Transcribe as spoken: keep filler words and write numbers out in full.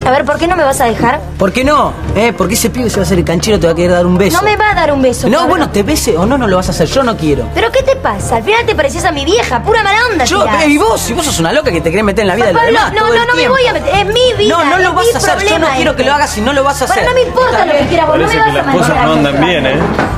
A ver, ¿por qué no me vas a dejar? ¿Por qué no? ¿Eh? Porque ese pibe se va a hacer el canchero, te va a querer dar un beso. No me va a dar un beso. No, Pablo. bueno, te bese o no, no lo vas a hacer. Yo no quiero. ¿Pero qué te pasa? Al final te pareces a mi vieja, pura mala onda. Yo, tirás. eh, y vos, y vos sos una loca que te querés meter en la vida de los Pablo, demás. no, todo no, el no me tiempo. voy a meter. Es mi vida. No, no lo es vas mi a hacer. Yo no problema quiero que este. lo hagas y no lo vas a hacer. Pero no me importa lo que quieras vos, no me Parece vas que a las cosas mandar. no andan bien, ¿eh?